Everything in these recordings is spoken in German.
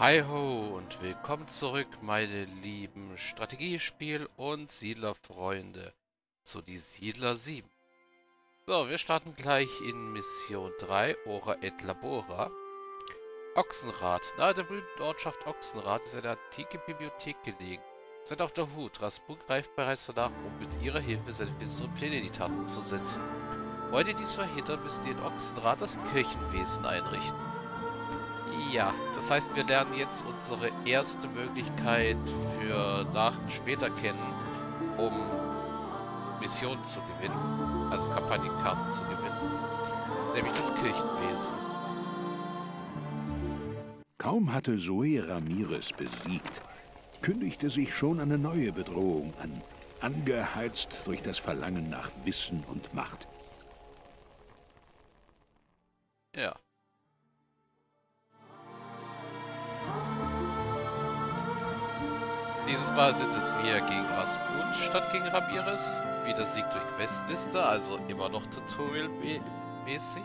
Hi ho und willkommen zurück, meine lieben Strategiespiel- und Siedlerfreunde, zu die Siedler 7. So, wir starten gleich in Mission 3, Ora et Labora. Ochsenrad. Nahe der blühenden Ortschaft Ochsenrad ist eine antike Bibliothek gelegen. Seid auf der Hut, Raspun greift bereits danach, um mit ihrer Hilfe seine finsteren Pläne in die Tat umzusetzen. Wollt ihr dies verhindern, müsst ihr in Ochsenrad das Kirchenwesen einrichten. Ja, das heißt, wir lernen jetzt unsere erste Möglichkeit für später kennen, um Missionen zu gewinnen, also Kampagnenkarten zu gewinnen, nämlich das Kirchenwesen. Kaum hatte Zoe Ramirez besiegt, kündigte sich schon eine neue Bedrohung an, angeheizt durch das Verlangen nach Wissen und Macht. Ja. Dieses Mal sind es wir gegen Raspun statt gegen Ramirez. Wieder Sieg durch Questliste, also immer noch Tutorial-mäßig.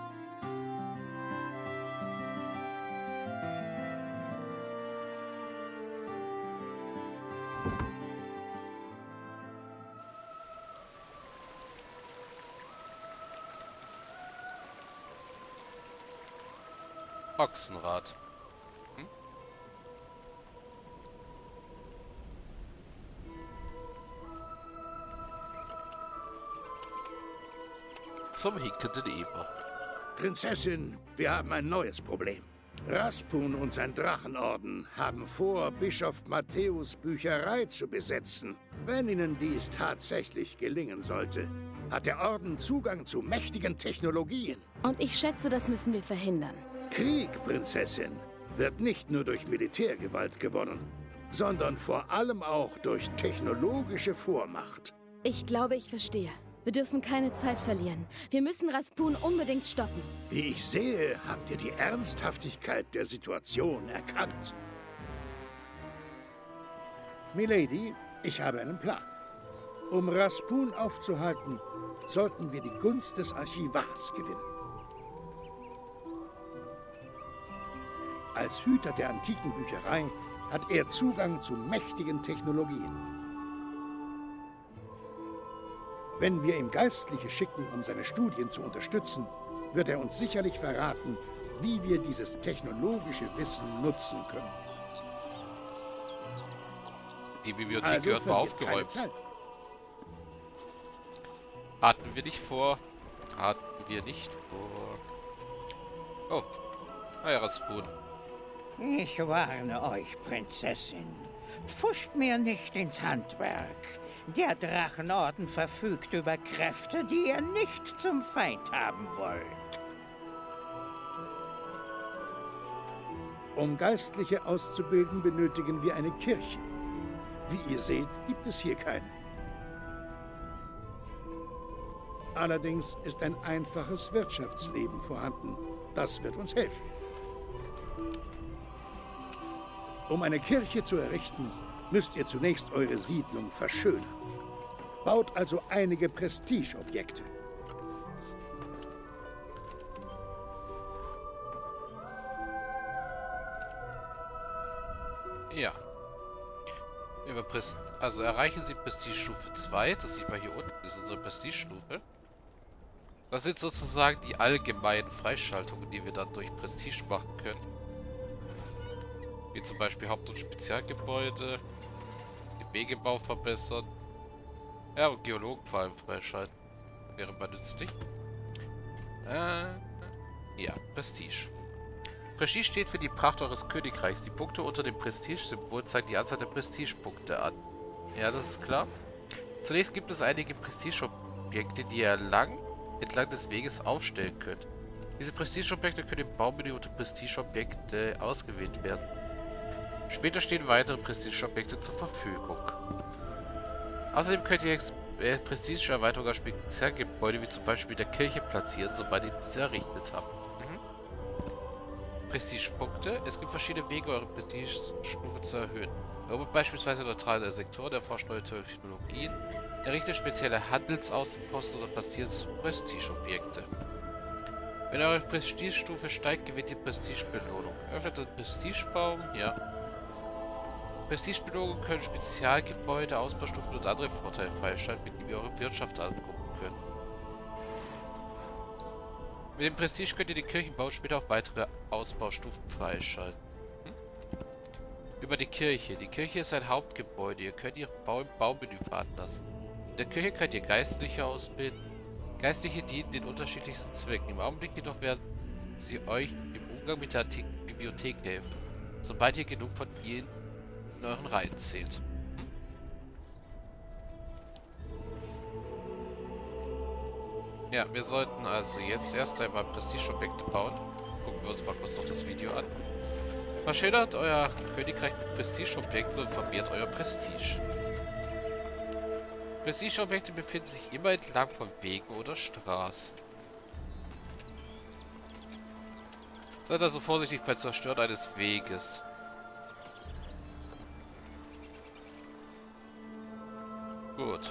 Ochsenrad. Zum hinkenden Eber. Prinzessin, wir haben ein neues Problem. Raspun und sein Drachenorden haben vor, Bischof Matthäus Bücherei zu besetzen. Wenn ihnen dies tatsächlich gelingen sollte, hat der Orden Zugang zu mächtigen Technologien. Und ich schätze, das müssen wir verhindern. Krieg, Prinzessin, wird nicht nur durch Militärgewalt gewonnen, sondern vor allem auch durch technologische Vormacht. Ich glaube, ich verstehe. Wir dürfen keine Zeit verlieren. Wir müssen Raspun unbedingt stoppen. Wie ich sehe, habt ihr die Ernsthaftigkeit der Situation erkannt. Milady, ich habe einen Plan. Um Raspun aufzuhalten, sollten wir die Gunst des Archivars gewinnen. Als Hüter der antiken Bücherei hat er Zugang zu mächtigen Technologien. Wenn wir ihm Geistliche schicken, um seine Studien zu unterstützen, wird er uns sicherlich verraten, wie wir dieses technologische Wissen nutzen können. Die Bibliothek gehört mal aufgeräumt. Hatten wir nicht vor. Oh, naja, Raspun. Ich warne euch, Prinzessin. Pfuscht mir nicht ins Handwerk. Der Drachenorden verfügt über Kräfte, die ihr nicht zum Feind haben wollt. Um Geistliche auszubilden, benötigen wir eine Kirche. Wie ihr seht, gibt es hier keine. Allerdings ist ein einfaches Wirtschaftsleben vorhanden. Das wird uns helfen. Um eine Kirche zu errichten, müsst ihr zunächst eure Siedlung verschönern. Baut also einige Prestigeobjekte. Ja. Also erreichen Sie Prestigestufe 2. Das sieht man hier unten, das ist unsere Prestigestufe. Das sind sozusagen die allgemeinen Freischaltungen, die wir dann durch Prestige machen können. Wie zum Beispiel Haupt- und Spezialgebäude, den Wegebau verbessern. Ja, und Geologen vor allem freischalten. Wäre mal nützlich. Ja, Prestige. Prestige steht für die Pracht eures Königreichs. Die Punkte unter dem Prestige-Symbol zeigen die Anzahl der Prestigepunkte an. Ja, das ist klar. Zunächst gibt es einige Prestigeobjekte, die ihr entlang des Weges aufstellen könnt. Diese Prestigeobjekte können im Baumenü unter Prestigeobjekte ausgewählt werden. Später stehen weitere Prestigeobjekte zur Verfügung. Außerdem könnt ihr Prestige-Erweiterungen als Spezialgebäude wie zum Beispiel der Kirche platzieren, sobald ihr diese errichtet habt. Prestigepunkte. Es gibt verschiedene Wege, eure Prestigestufe zu erhöhen. Erobert beispielsweise neutrale Sektoren, erforscht neue Technologien, errichtet spezielle Handelsaußenposten oder platziert Prestigeobjekte. Wenn eure Prestigestufe steigt, gewinnt ihr Prestigebelohnung. Öffnet den Prestigebaum. Ja. Prestigebelohnungen können Spezialgebäude, Ausbaustufen und andere Vorteile freischalten, mit denen ihr eure Wirtschaft angucken könnt. Mit dem Prestige könnt ihr den Kirchenbau später auf weitere Ausbaustufen freischalten. Über die Kirche. Die Kirche ist ein Hauptgebäude. Ihr könnt ihren Bau im Baumenü veranlassen. In der Kirche könnt ihr Geistliche ausbilden. Geistliche dienen den unterschiedlichsten Zwecken. Im Augenblick jedoch werden sie euch im Umgang mit der antiken Bibliothek helfen, sobald ihr genug von ihnen in euren Reihen zählt. Ja, wir sollten also jetzt erst einmal Prestigeobjekte bauen. Gucken wir uns mal kurz noch das Video an. Verschönert euer Königreich mit Prestigeobjekten und vermehrt euer Prestige. Prestigeobjekte befinden sich immer entlang von Wegen oder Straßen. Seid also vorsichtig beim Zerstören eines Weges. Gut.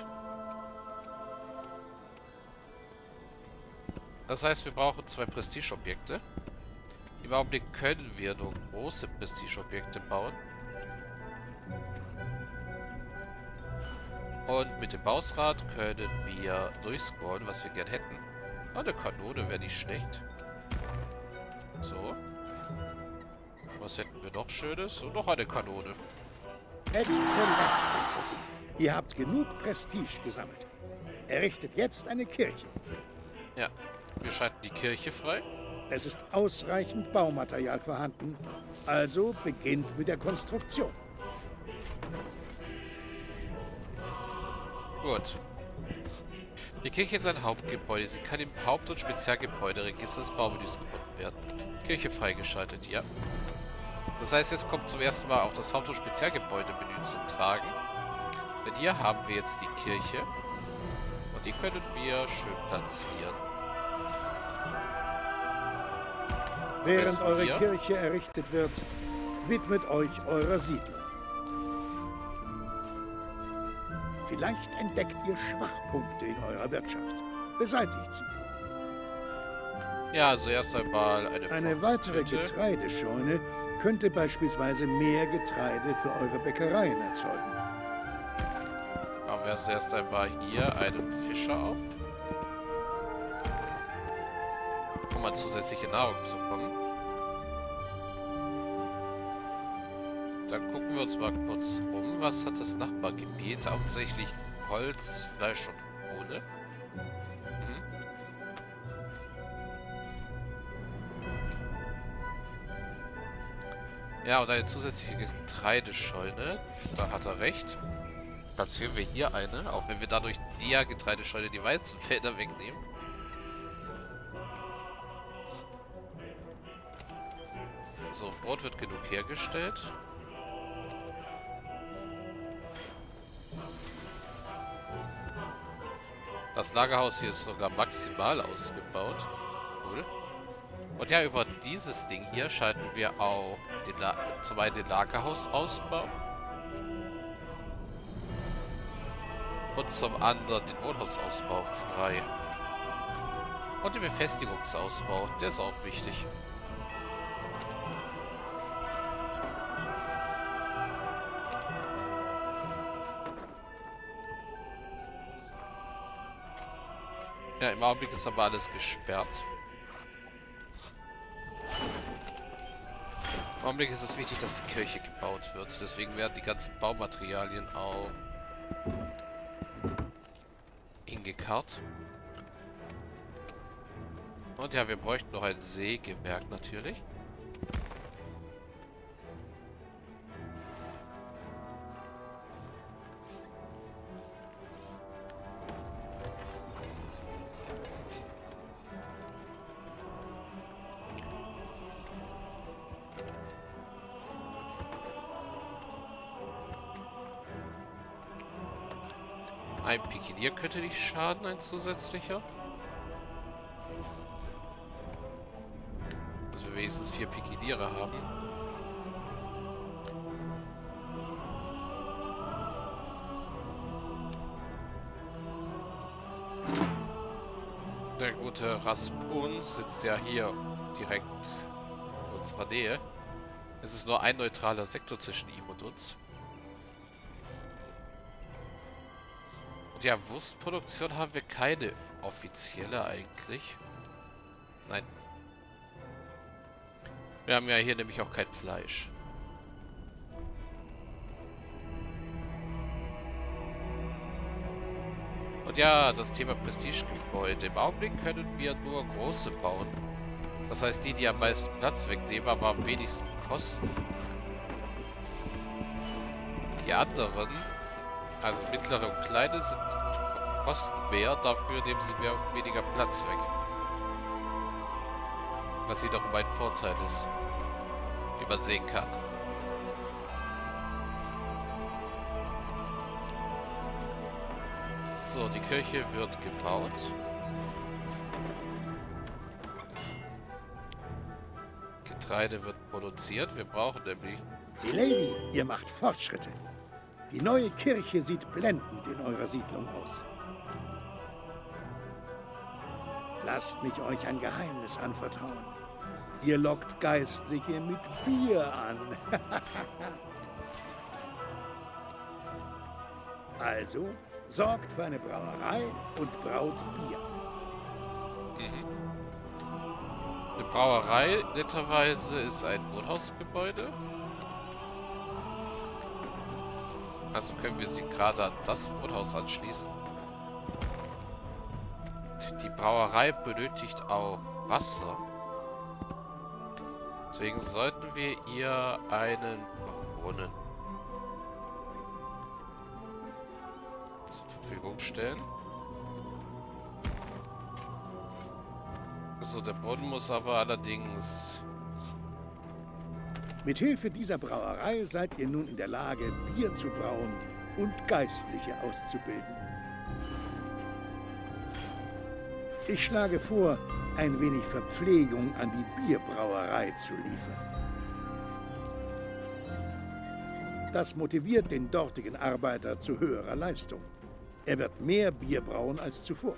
Das heißt, wir brauchen 2 Prestigeobjekte. Im Augenblick können wir nur große Prestigeobjekte bauen. Und mit dem Bausrad können wir durchscrollen, was wir gern hätten. Eine Kanone wäre nicht schlecht. So. Was hätten wir noch Schönes? Und noch eine Kanone. Exzellent, Prinzessin. Ihr habt genug Prestige gesammelt. Errichtet jetzt eine Kirche. Ja, wir schalten die Kirche frei. Es ist ausreichend Baumaterial vorhanden. Also beginnt mit der Konstruktion. Gut. Die Kirche ist ein Hauptgebäude. Sie kann im Haupt- und Spezialgebäuderegister des Baumenüs gefunden werden. Kirche freigeschaltet, ja. Das heißt, jetzt kommt zum ersten Mal auch das Haupt- und Spezialgebäudemenü zum Tragen. Denn hier haben wir jetzt die Kirche. Und die können wir schön platzieren. Während eure Kirche errichtet wird, widmet euch eurer Siedlung. Vielleicht entdeckt ihr Schwachpunkte in eurer Wirtschaft. Beseitigt sie. Ja, also erst einmal eine weitere Getreidescheune könnte beispielsweise mehr Getreide für eure Bäckereien erzeugen. Haben wir also erst einmal hier einen Fischer auf. Um an zusätzliche Nahrung zu kommen. Dann gucken wir uns mal kurz um. Was hat das Nachbargebiet? Hauptsächlich Holz, Fleisch und Kohle. Ja, und eine zusätzliche Getreidescheune. Da hat er recht. Platzieren wir hier eine, auch wenn wir dadurch der Getreidescheune die Weizenfelder wegnehmen. So, Brot wird genug hergestellt. Das Lagerhaus hier ist sogar maximal ausgebaut. Cool. Und ja, über dieses Ding hier schalten wir auch zum einen den Lagerhausausbau. Und zum anderen den Wohnhausausbau frei. Und den Befestigungsausbau, der ist auch wichtig. Ja, im Augenblick ist aber alles gesperrt. Im Augenblick ist es wichtig, dass die Kirche gebaut wird. Deswegen werden die ganzen Baumaterialien auch hingekarrt. Und ja, wir bräuchten noch ein Sägewerk natürlich. Ein Pikinier könnte nicht schaden, ein zusätzlicher. Dass wir wenigstens 4 Pikiniere haben. Der gute Raspun sitzt ja hier direkt in unserer Nähe. Es ist nur ein neutraler Sektor zwischen ihm und uns. Und ja, Wurstproduktion haben wir keine offizielle eigentlich. Nein. Wir haben ja hier nämlich auch kein Fleisch. Und ja, das Thema Prestigegebäude. Im Augenblick können wir nur große bauen. Das heißt, die am meisten Platz wegnehmen, aber am wenigsten kosten. Die anderen, also mittlere und kleine, kosten mehr, dafür nehmen sie weniger Platz weg. Was wiederum ein Vorteil ist, wie man sehen kann. So, die Kirche wird gebaut. Getreide wird produziert. Wir brauchen nämlich... Die Lady, ihr macht Fortschritte. Die neue Kirche sieht blendend in eurer Siedlung aus. Lasst mich euch ein Geheimnis anvertrauen. Ihr lockt Geistliche mit Bier an. Also, sorgt für eine Brauerei und braut Bier. Die Brauerei, netterweise, ist ein Wohnhausgebäude. Also können wir sie gerade an das Wohnhaus anschließen. Die Brauerei benötigt auch Wasser. Deswegen sollten wir ihr einen Brunnen zur Verfügung stellen. So, der Brunnen muss aber allerdings... Mit Hilfe dieser Brauerei seid ihr nun in der Lage, Bier zu brauen und Geistliche auszubilden. Ich schlage vor, ein wenig Verpflegung an die Bierbrauerei zu liefern. Das motiviert den dortigen Arbeiter zu höherer Leistung. Er wird mehr Bier brauen als zuvor.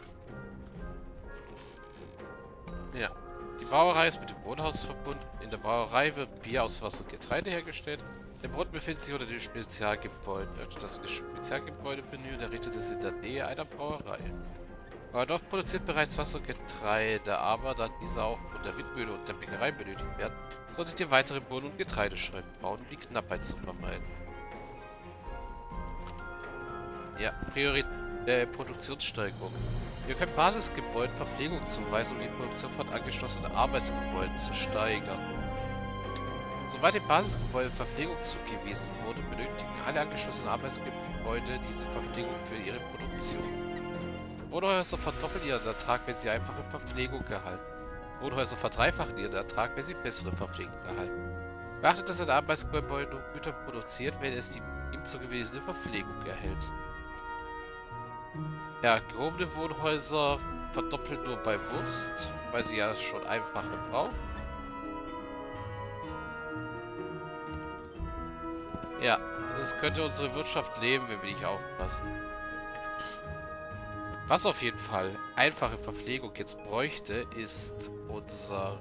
Ja. Die Brauerei ist mit dem Wohnhaus verbunden. In der Brauerei wird Bier aus Wasser und Getreide hergestellt. Der Brunnen befindet sich unter dem Spezialgebäude. Das Spezialgebäude-Menü errichtet ist in der Nähe einer Brauerei. Euer Dorf produziert bereits Wasser und Getreide, aber da diese auch von der Windmühle und der Bäckerei benötigt werden, solltet ihr weitere Bohnen- und Getreidescheiben bauen, um die Knappheit zu vermeiden. Ja, Produktionssteigerung. Ihr könnt Basisgebäuden Verpflegung zuweisen, um die Produktion von angeschlossenen Arbeitsgebäuden zu steigern. Sobald dem Basisgebäude Verpflegung zugewiesen wurde, benötigen alle angeschlossenen Arbeitsgebäude diese Verpflegung für ihre Produktion. Wohnhäuser verdoppeln ihren Ertrag, wenn sie einfache Verpflegung erhalten. Wohnhäuser verdreifachen ihren Ertrag, wenn sie bessere Verpflegung erhalten. Beachtet, dass ein Arbeitsgebäude nur Güter produziert, wenn es die ihm zugewiesene Verpflegung erhält. Ja, gehobene Wohnhäuser verdoppeln nur bei Wurst, weil sie ja schon einfache brauchen. Ja, das könnte unsere Wirtschaft leben, wenn wir nicht aufpassen. Was auf jeden Fall einfache Verpflegung jetzt bräuchte, ist unser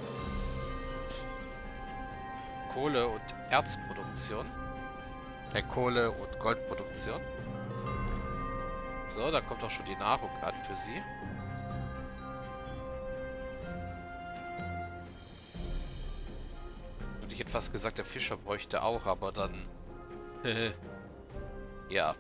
Kohle- und Erzproduktion. Kohle- und Goldproduktion. So, da kommt auch schon die Nahrung an für sie. Und ich hätte fast gesagt, der Fischer bräuchte auch, aber dann... ja.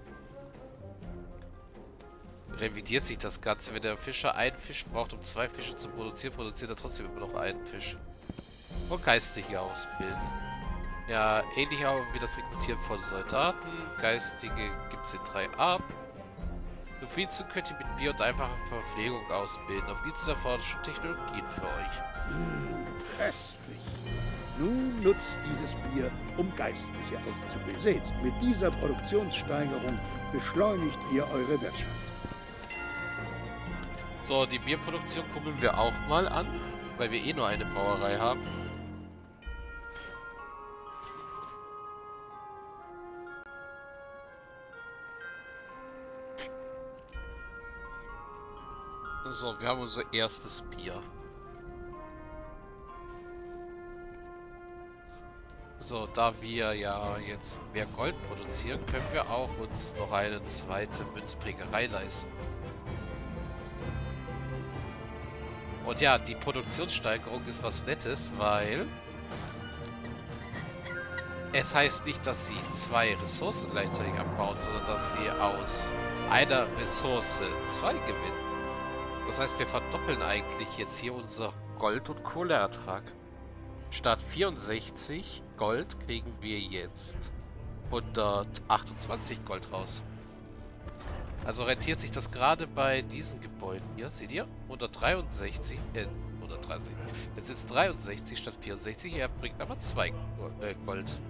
Revidiert sich das Ganze. Wenn der Fischer einen Fisch braucht, um 2 Fische zu produzieren, produziert er trotzdem immer noch einen Fisch. Und Geistige ausbilden. Ja, ähnlich auch wie das Rekrutieren von Soldaten. Geistige gibt es in 3 Arten. Novizen könnt ihr mit Bier und einfacher Verpflegung ausbilden. Novizen erforschen Technologien für euch. Köstlich. Nun nutzt dieses Bier, um Geistliche auszubilden. Seht, mit dieser Produktionssteigerung beschleunigt ihr eure Wirtschaft. So, die Bierproduktion kurbeln wir auch mal an, weil wir eh nur eine Brauerei haben. So, wir haben unser erstes Bier. So, da wir ja jetzt mehr Gold produzieren, können wir auch uns noch eine zweite Münzprägerei leisten. Und ja, die Produktionssteigerung ist was Nettes, weil es heißt nicht, dass sie 2 Ressourcen gleichzeitig abbauen, sondern dass sie aus einer Ressource 2 gewinnen. Das heißt, wir verdoppeln eigentlich jetzt hier unser Gold- und Kohleertrag. Statt 64 Gold kriegen wir jetzt 128 Gold raus. Also rentiert sich das gerade bei diesen Gebäuden hier. Seht ihr? 163. Jetzt sind es 63 statt 64. Er bringt aber 2 Gold.